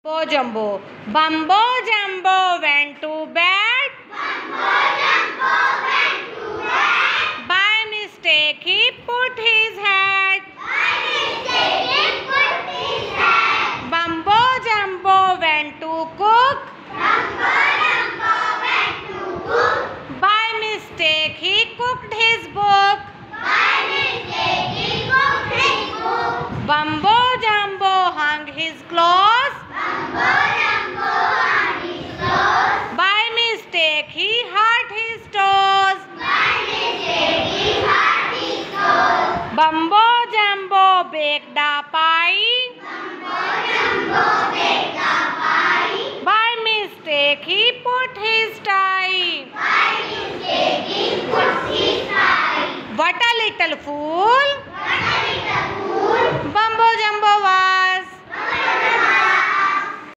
Jumbo. Bumbo Jumbo went to bed. By mistake he put his head. Bumbo Jumbo went to cook. By mistake he cooked his book. Bumbo Jumbo hung his clothes. By mistake he hurt his toes. Bumbo Jumbo baked a pie. By mistake he put his tie. What a little fool!